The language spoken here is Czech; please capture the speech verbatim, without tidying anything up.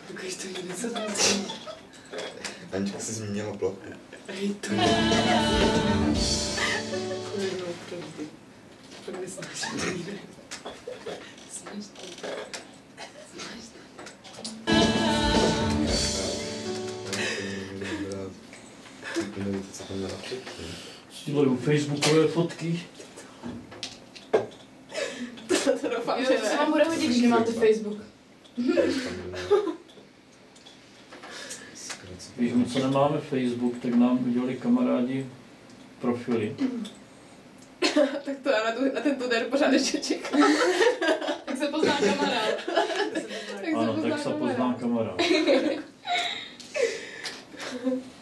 Dokáž to jde něco tam. Anička si zmínila plochu. Hej, to je. Kurva, opravdu. Fakt nesnáš to jde. Snáš to. Snáš to. Nevíte, co tam měla předtím. Sdíleju facebookové fotky. To, to doufám, Jo, že to se ne. vám bude hodit, když nemáte Facebook. Když my co nemáme Facebook, tak nám udělali kamarádi profily. Tak to já na, tu, na tento den pořád ještě čekám. Tak se pozná kamarád. Tak se Ano, pozná tak se kamarád. pozná kamarád.